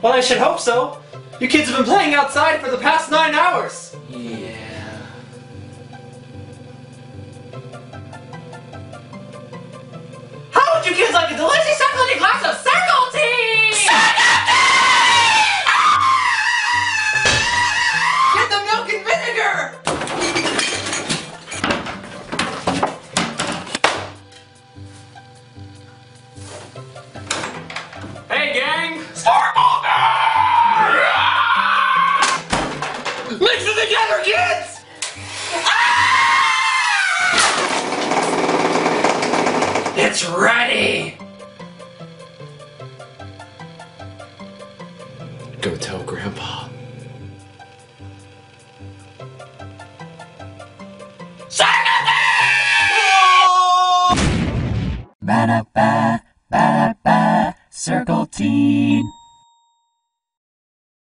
Well, I should hope so. You kids have been playing outside for the past 9 hours. Yeah. How would you kids like a delicious chocolatey glass of Circletine? Get the milk and vinegar! Hey, gang! Mix it together, kids! It's ready! Go tell Grandpa. Ba-da-ba, ba-da-ba, Circletine.